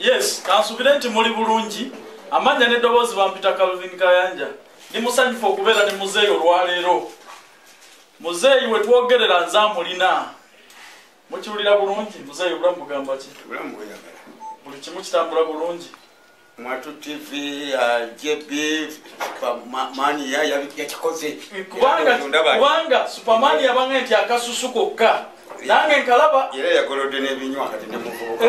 Yes, kansubire nti muli bulungi. Amanya n'eddoboozi bampita Calvin Kayanja. Ndi musanyufu okubeera ne muzeeyi olwaleero. Muzeeyi we twogerera nze amulina. Mukiwulira bulungi? Muzeeyi obulamu bugamba ki? Obulamu bweyagala. Buli kimu kitambula bulungi. Mwatu TV, JB, Superman yakikoze. Kubanga Superman yabanga nti akasusu kokka. Nange nkalaba era yagolodde n'ebinywa kati ne muvubuka.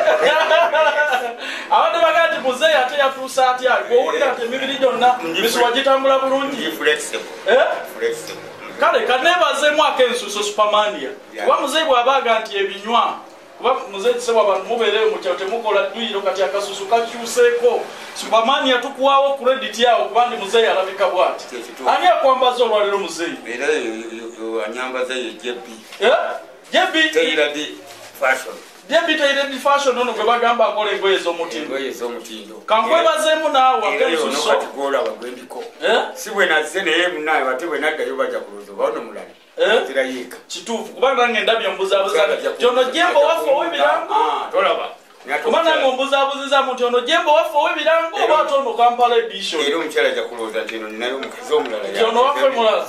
Abantu bagati muzeeyi ate yatuusa atya gw'owulira nti emibiri gyonna misuwa gitambula bulungi. Flexible. Kale kaneebazeemu ak'ensuso Supermania. Kuba muzeeyi bw'abaaga nti ebinywa kuba muzeeyi kisebwa abantu mubeereyo mukyalo temukola dduyiro kati akasusu kakyuseeko. Supermania tukuwaawo credit yawo kuba ndi muzeeyi alabika bw'ati. Ani akwambaza olwaleero muzeeyi? Era anyambaza ye JB. JB Tailored fashion. JB Tailored fashion ono gwe bagamba akola engoye ez'omutindo. Engoye ez'omutindo. Kankwebazeemu naawe ak'ensuso. Kati gwola bagwendiko. Si bwe nazze naye munaye bate bwe naddayo bajja kulooza oba ono mulala. Zirayika. Kituufu kuba nange ndabye mbuzaabuza. Ono Jemba waffe ow'ebirango. Tolaba. Kuba nange ombuzaabuzizamu nti ono Jemba waffe ow'ebirango oba ate ono Kampala edition. Era omukyala ajja kulooza nti eno ninayo omukazi omulala. Nti ono waffe mulala.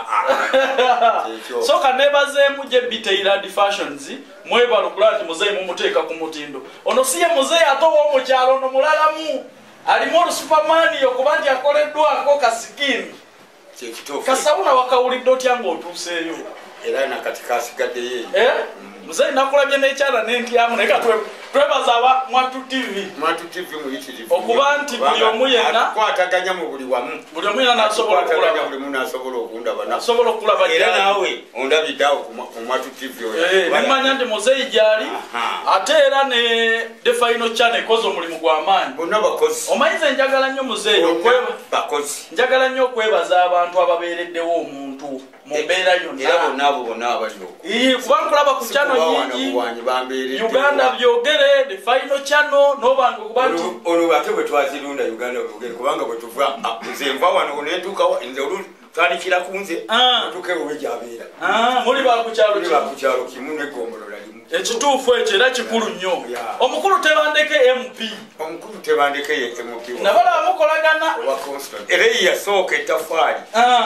So kaneebazeemu JB Tailored Fashions mwebala okulaba nti muzeeyi mumuteeka ku mutindo. Ono si ye muzeeyi ate ow'omukyalo ono mulalamu. Alimu olusupermani okuba nti akoleddwako kasikini. Kasawuna wakawulidde otya ng'otuuseeyo? Era nakati kasigaddeyo. Muzeeyi nakulabye n'ekyala n'entyamu naye twebaza aba Mwatu TV. Mwatu TV muyitirivu. Okuba nti buli omu yenna atukwataganya mu buli wamu. Buli omu yenna n'asobola okulaba. Buli omu n'asobola okundaba. Asobola okulaba era naawe ondabiddeawo ku Mwatu TV oyo. Nimanya nti muzeeyi gy'ali ate era ne The Final Channel ekoze omulimu gw'amaanyi. Bonna bakozi. Omanyize njagala nnyo muzeeyi bakozi. Njagala nnyo okwebaza abantu ababeereddewo omuntu mu mbeera yonna. Era bonna abo bonna abaliwo. Kuba nkulaba ku channel nyingi Uganda byogere The Final Channel n'obanga okuba nti olwo ate bwe twazirunda Uganda byogere kubanga bwe tuva nze nva wano n'entuuka nze twalikira ku nze tuke wowe gy'abeera. Muli bakukyalo kimu n'eggombolola limu. Ekituufu ekyo era kikulu nnyo. Omukulu Tebandeke MP. Omukulu Tebandeke ye MP. Nabalaba mukolagana. Era yasooka ettaffaali.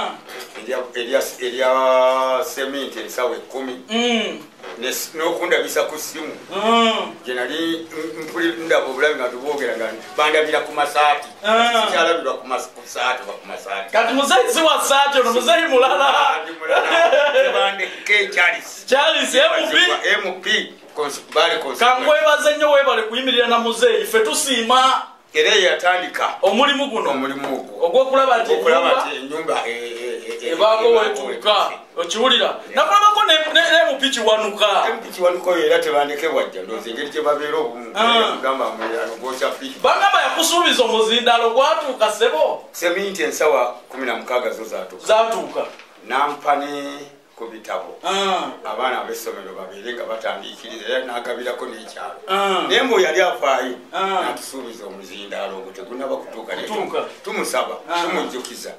Erya sementi ensawo 10. N'okundabisa ku ssimu. Gye nali ndaba obulabi nga tuboogera nga bandabira ku masaati. Sikyalabirwa ku saati oba ku masaati. Kati muzeeyi si wa saati ono muzeeyi mulala. Tebandeke Charles MP. Kankwebaze nnyo weebale kuyimirira na muzeeyi ffe tusiima. Era yatandika omulimu guno ogw'okulaba nti ennyumba ebaako weetuuka okiwulira nakulabako n'emupi kiwanuka oyo era Tebandeke bwajja ndowooza engeri gye babeera obumu gamba mulirano gwokya piki bagamba yakusuubiza omuzindalo gwatuuka ssebo seminti ensawa 16 zo zaatuuka nampa ne ku bitabo abaana ab'essomero babeere nga batandiikiriza era n'agabirako n'ekyalo naye mbu yali afaayo n'atusuubiza omuzindaalo ogwo tegunaba kutuuka tumusaba tumujjukiza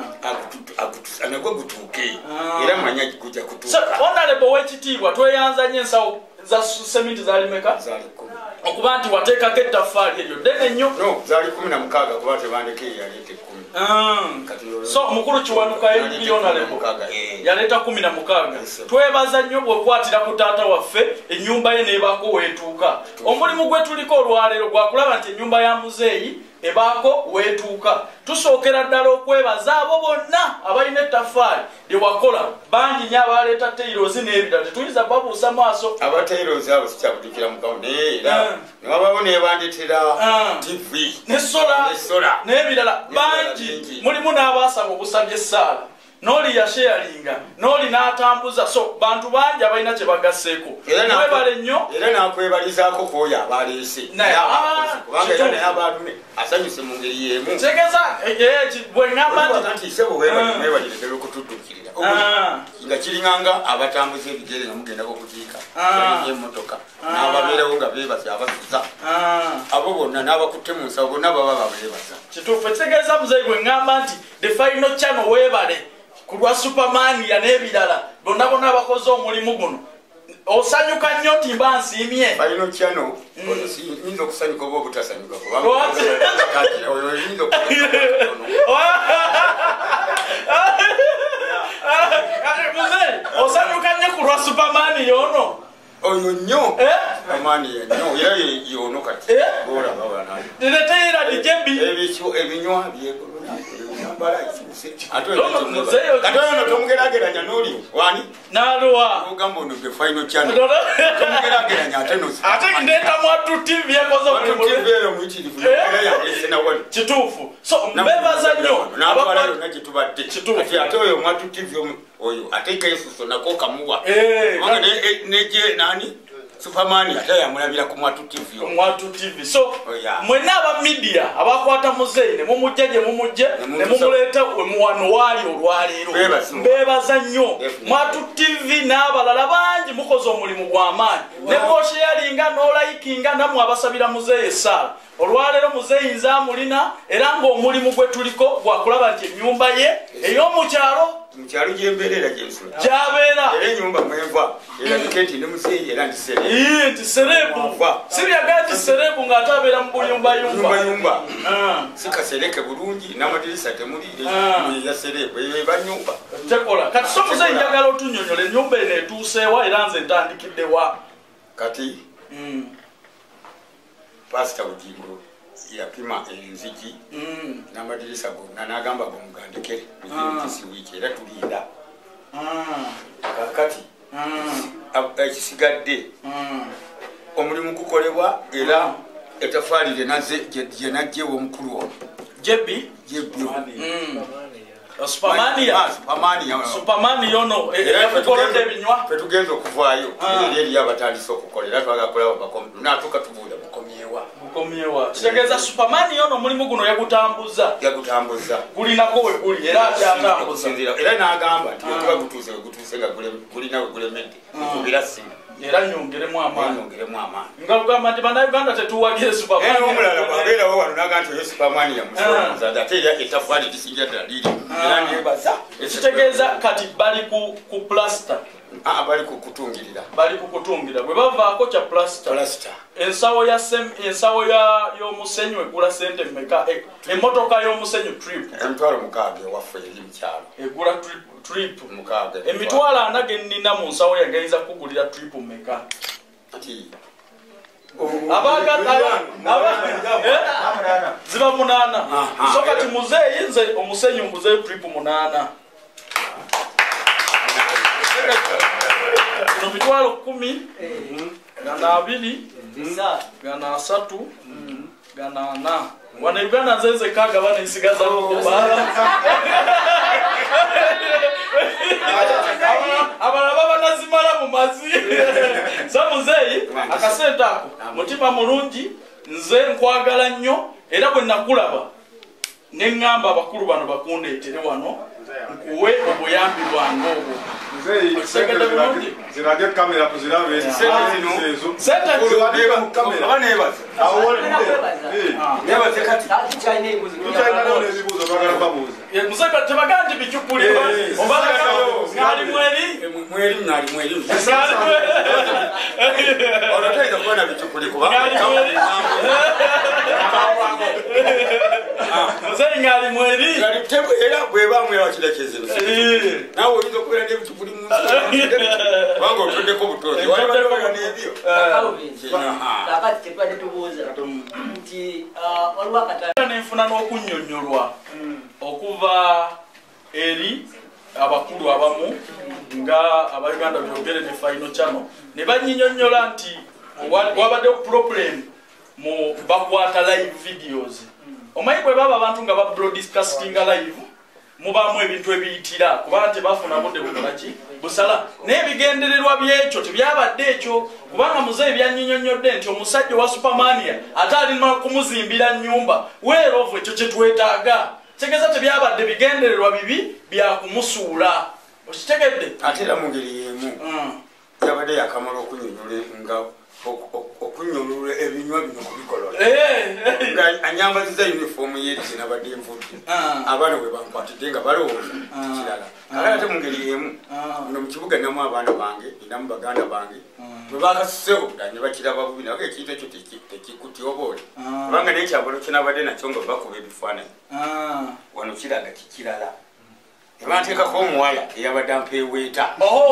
nagwe gutuuke era manya gujja kutuuka. Honorable w'ekitiibwa tweyanza nnyo ensawo za seminti zalimeka okuba nti wateekako ettaffaali eryo ddene nnyo. Zaali 16 kuba Tebandeke yaleeta 10. So mukulu Kiwanuka MP Honorable yaleeta 16. Twebaza nnyo bw'okwatira ku taata waffe ennyumba ye n'ebaako weetuuka. Omulimu gwe tuliko olwaleero gwakulaba nti ennyumba ya muzeeyi ebaako weetuuka. Tusookera ddala okwebaza abo bonna abalina ettaffaali lye wakola bangi nnyo abaleeta tailozi n'ebirala tetuyinza babuusa maaso. Abatailozi abo sikyakutukira mukamu naye era ne wabaawo n'ebandetera TV ne sola n'ebirala bangi mulimu n'abaasaba obusabye essaala n'oli yasheyalinga n'oli n'atambuza so bantu bangi abalina kye bagasseeko. Mwebale nnyo era n'akwebalizaako kwoyo abaleese kubanga era naye abantu asanyuse mu ngeri y'emu. Tegeza bwe ŋŋamba nti sebo weebalire ddala okutuddukirira nga kiringanga abatambuza ebigere nga mugendako okukiika emmotoka n'ababeerawo nga beebaza abasuza abo bonna n'abakutte mu nsawo bonna baba babeebaza. Kituufu ekitegeeza muzeeyi bwe ŋŋamba nti The Final Channel weebale ku lwa Supermania n'ebirala bonna bonna abakoze omulimu guno osanyuka nnyo nti mba nsiimye balino kyano yinza okusanyuka oba obutasanyuka muzeeyi osanyuka nnyo ku lwa superman yono oyo nnyo amaani ennyo era yono kati olaba banani teteera dijembi ebinywa byegolona ate ono tomugerageranya n'oli wani naluwa ogamba ono ge final channel tomugerageranya ate ndeeta mwattu tv ekoze omulimuero muyitirivu era yaesenawali kituufu so mbebaza nnyo n'abatwala yonna gye tubadde ate oyo mwattu tv oyo ateeka ensuso nako kamuwa neje nani superman ate yamulabira ku mwattu tv so mwenna aba media abakwata muzeeyi ne mumujja gye mumujje ne mumuleeta wano waali olwaleero mbebaza nnyo mwattu tv n'abalala bangi mukoze omulimu gw'amaanyi ne bwosheyalinga n'olayikinga namwe abasabira muzeeyi essaala olwaleero muzeeyi nze amulina era ng'omulimu gwe tuliko gwakulaba nti ennyumba ye ey'omukyalo mukyalo gyembeerera gyensula gyabeera era ennyumba mwenva erabike nti ne muzeeyi era nti serebu sibyagaa nti serebu ng'ate abeera mu bulyumbayumba si kasereke bulungi n'amadirisa temuli ya serebu eyo eba nnyumba tekola kati so muzeeyi njagala otunnyonnyola ennyumba eno etuuseewa era nze ntandikiddewa kati pasita Bugingo yapima enzigi n'amadirisa gonna n'agamba gomugandikere mukisi wiiki era tulinda kakati ekisigadde omulimu gukolebwa era etafaali gye najjewa omukulu ono jebi superman yono yakukolodde ebinywa fetugenza okuvaayo eri abatandise okukola era twagakolao natuka tubuuda bukomyewa kitegeeza superman yono omulimu guno yagutambuza gulinako we guli era akyatambuza era n'agamba nti wekuba gutuuse nga gulina we gulemedde kubira simu era nyongeremu amaanyi nga lugamba nti bannayuganda tetuwagire superman omulala bwabeerawo wano naga nti oyo superman yamusoza ate era etafaali lisinja ddala liri era nebaza ekitegeeza kati bali ku plasta bali kukutungirira bwe bavaako kya plasta ensawo y'omusenyu egula sente mmeka emmotoka y'omusenyu trip emitwalo 6 ewaffe eri mukyalo egula trip 6 emitwalo 4 gennina mu nsawo yagayinza kugulira trip mmeka ziba 8 so kati muzeeyi nze omusenyu mbuzeeyo trip 8 kino mitwalo 10 gana 2 gana 3 gana 4 wana Uganda nzenze kaga bana nsigaza kubala abalaba banazimala mu mazi sa muzeeyi akasente ako mutima mulungi nze nkwagala nnyo era bwe nakulaba neŋŋamba abakulu bano bakundeetere wano nkuwe obuyambi bwange obwo zirage kamera kuzirabe tebagaa nti bicukulirwa ngali mweri muzeeyi ngali mweri era bwebamwera wakirekeze nawe oyinza okubeera n'ebicupuli mu kubanga otuddeko butozi walibaoyo n'ebyo kakati tetwadde tubuuza nti waliwo akatale nenfuna n'okunnyonnyolwa okuva eri abakulu abamu nga abauganda byogere ne final channel ne banyinyonnyola nti wabaddewo problem mu bakwata live videos omanyi bwe baba abantu nga babroadcastinga live mubamu ebintu ebiyitira kuba nti bafuna budde bukolaki busala n'ebigendererwa byekyo tebyabadde ekyo kubanga muzeeyi byanyinyonnyodde nti omusajja wa supermania ate alina kumuzimbira nnyumba weerovu ekyo kyetwetaaga kitegeeza tebyabadde bigendererwa bibi byakumusuula okitegedde ate era mu ngeri y'emu yabadde yakamala okunyonyola ebinywa bino kubikolola nga anyambaziza yunifoomu yeerize nabadde envudde abaana bwe bankwatidde nga balowooza kirala ale ate mu ngeri emu no mu kibuga namu abaana bange inamu baganda bange bwe bakasuse obudda ne bakiraba bubi naye ekintu ekyo tekikutyoboole kubanga n'ekyabalo kyenabadde nakyo nga bakuba ebifaananyi wano kiraga kikirala ebanteekako omuwala eyabadde ampeeweeta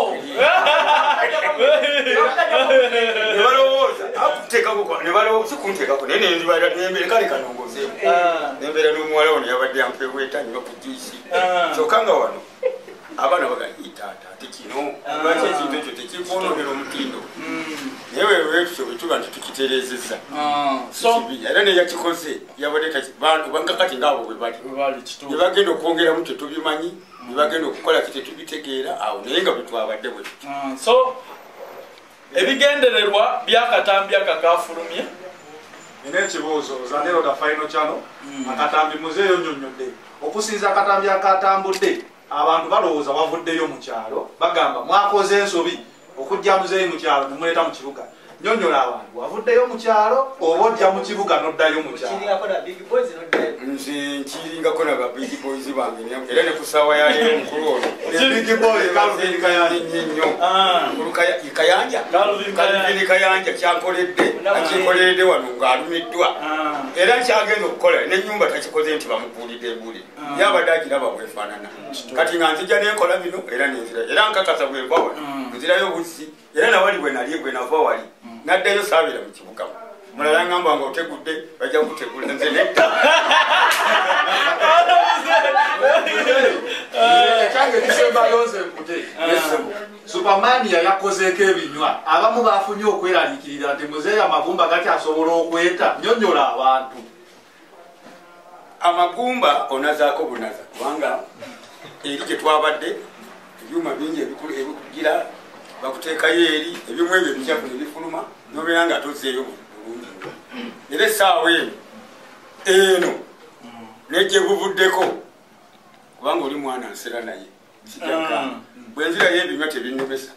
nebalowooza sikunteekako naye nembere kale kanongozeemu nembeera n'omuwala ono yabadde ampeeweeta niba ku juisi kyokka nga wano abaana bagayitaata ate kino lwaki ekintu ekyo tekikwonoonera omutindo naye weweekyo bwetuba nti tukitereezezza kibi era neyakikoze yabadde kati ngaabo bwe bali ne bagenda okwongeramu tetubimanyi ne bagenda okukola kitetubitegeera awo naye nga bwetwabadde bwe so ebigendererwa byakatambi akakafulumye nina ekibuuzo ozanero da final channel akatambi muzeeyo nnyonnyodde okusinza akatambi akatambudde abantu balowooza wavuddeyo mu kyalo bagamba mwakoze ensobi okujja muzeeyi mu kyalo nemuleeta mu kibuga nnyonnyola abantu wavuddeyo mu kyalo oba ojja mu kibuga noddayo mu kyalo nze nkiringako na babig boys bange era ne ku ssaawa yaleero omukulu ono big boy Calvin kayanja Calvin kayanja kyankoledde akinkoleredde wano ng'alumiddwa era nkyagenda okukola n'ennyumba takikoze nti bamubuulidde ebuulire yabadde agiraba bwefaanana kati nga nzija nenkola bino era nenzira era nkakasa bwenva wano nzirayo buzzi era nawali bwe nali bwe nava wali naddeyo saabeera mu kibuga mulala ngamba nga otegudde bajja kutegula nze nedda ekyange kisembalonze nkute supamania yakozeeko ebinywa abamu bafunye okweraliikirira nti muzeeyi amagumba gakyasobola okweta nnyonnyola abantu amagumba onazaako bunaza kubanga eri gyetwabadde ebyuma bingi ebikugira bakuteekayo eri ebimu ebyo ebikyafu nebifuluma nobeera nga tozeeyo bulungi era essaawa eno nejje buvuddeko kubanga oli mwana nsera naye sijaka bwenzirayo ebinywa tebinnemesa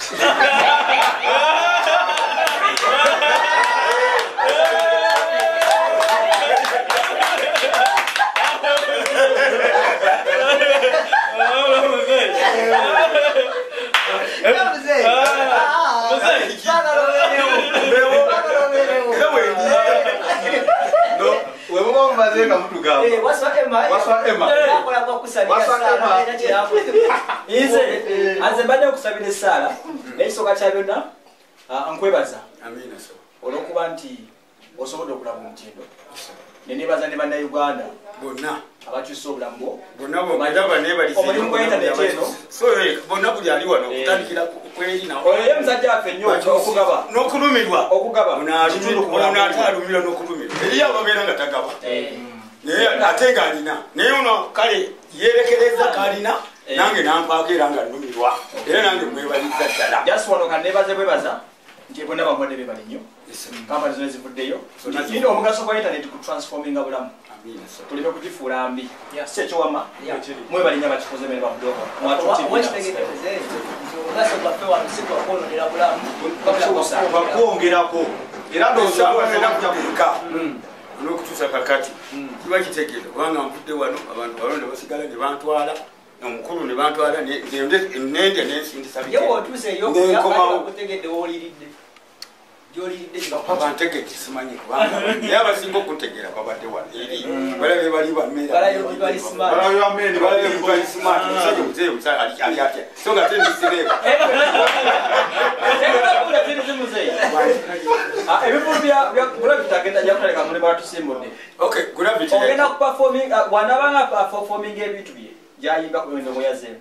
Anze mbadde okusabira essaala n'ekisooka kya byonna nkwebaza olw'okuba nti osobola okulaba omutindo nenebaza ne bannayuganda bonna abakyusa obulamu omulimu gwa intaneti eno bonna buli ali wano okutandikira kweri oyo musajja waffe nnyo okugaba n'okulumirwa okugaba ono ate alumira n'okulumirwa eriyo ababeera nga tagaba naye ate ng'alina naye ono kale yerekereza k'alina nange nampaako era nga nnumirwa era nange mwebaliza ddala just wano kannebaze bwebaza nti bonna bamwadde bebali nnyo kampani zino ezivuddeyo ino omugaso gwa internet ku transforminga bulamu tuleme kugifuula mbi si ekiwama mwebali nnyo abakikoze bene babudoka bakwongerako era ndoozakujakulika n'okutuusa kakati kiba kitegeeza kubanga nvudde wano abantu balonda basigala ne bantwala omukulu ne bantwala nendya nensindisanekomawo bantegedde simanyi kubanga naye abasinga okuntegeera babadde wano eri balabe bali bammeerabalisimati omusajja omuzeeyi ali atya so nga tendisireeba ebivulu bya gravity agenda jakuleka mulimu batusimbudde ogenda kuperforming wanabanga performing ebintu bye jayimba ku bintu mweyazeemu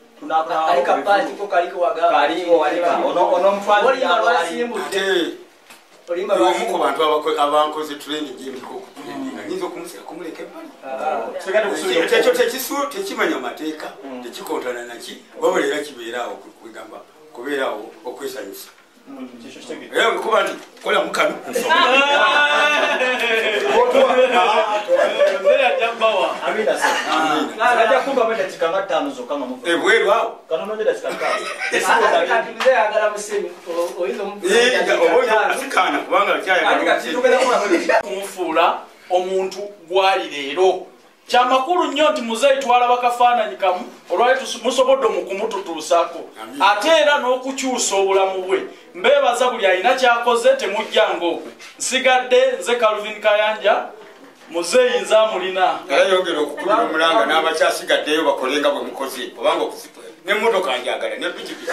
omu ku bantu abankoze training emiko okutraininga nyinza okumuleka ebbali ekyo tekimanya mateeka tekikontana naki wabula era kibeeraawo kwegamba kubeeraawo okwesanyusa kuba nti kola mukanu ebweru awo sikana kubanga kumufuula omuntu gwali leero kyamakulu nnyo nti muzeeyi twalaba kafaananyi kamu olwali musobodde mu kumututuusaako ate era n'okukyusa obulamu bwe mbeebaza buli alina kyakoze temujjanga okwo nsigadde nze Calvin Kayanja muzeeyi nze amulina era yongera okukubira omulanga n'abakyasigaddeyo bakolenga bwe mukoze obanga okusitula n'emmotoka njagala ne pikipiki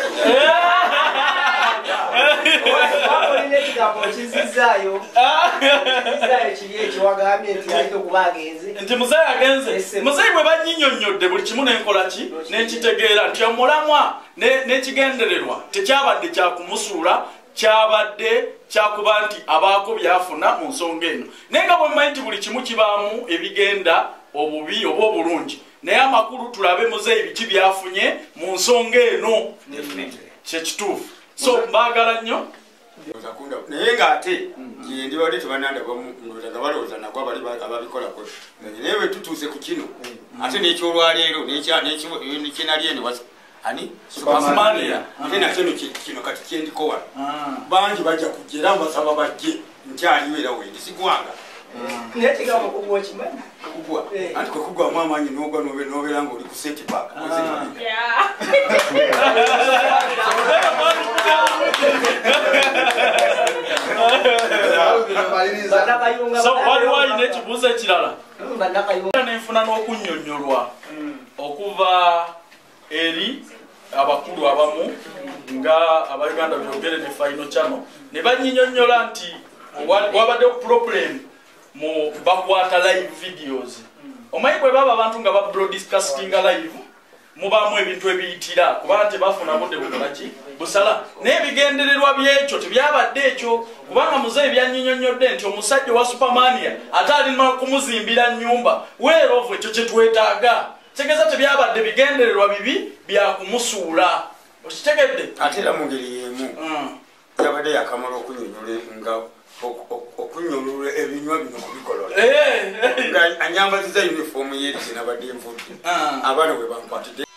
nti muzeeyi agenze muzeeyi bwe banyinyonnyodde buli kimu nenkola ki nenkitegeera nti omulamwa n'ekigendererwa tekyabadde kyakumusuula kyabadde kyakuba nti abaako byafuna mu nsonga eno naye nga bwe mmanyi nti buli kimu kibaamu ebigenda obubi oba obulungi naye amakulu tulabe muzeeyi biki byafunye mu nsonga eno kyekituufu so mbaagala nnyo naye ng'ate gyendibadde tebanandabanga balowooza nagwo ababikolako naye bwe tutuuse ku kino ate n'ekyolwaleero kyenali eno ani Supermania ate nakyo kino kati kyendikowa bangi bajja kujja era mbasaba bajje nkyaliwo era wendi sigwanga kugwa anti kwekugwamu amaanyi nogwa nobeera nga oli ku setback so waliwo alina ekibuuzo ekirala nenfuna n'okunnyonnyolwa okuva eri abakulu abamu nga abauganda byogere ne Final Channel ne banyinyonnyola nti wabadde problem mu bakwata live videos omanyi bwe baba abantu nga babroadcastinga live mubaamu ebintu ebiyitira kuba nti bafuna budde bukolaki busala n'ebigendererwa byekyo tebyabadde ekyo kubanga muzeeyi byanyinyonnyodde nti omusajja wa Supermania ate alina kumuzimbira nnyumba weerovu ekyo kyetwetaaga tegeza tebyabadde bigendererwa bibi byakumusuula okitegedde ate era mu ngeri y'emu yabadde yakamala okunyolula ebinywa bino kubikolola nga anyambaziza yunifoomu yeeri zinabadde envudde abaana bwe bankwatidde